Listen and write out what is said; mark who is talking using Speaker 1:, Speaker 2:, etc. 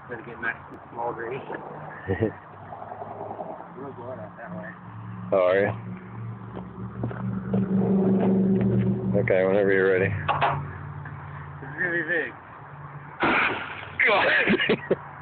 Speaker 1: Better get nice and small green. We'll go out that way.
Speaker 2: Oh, are you? Okay, whenever you're ready.
Speaker 1: It's really big.
Speaker 2: God.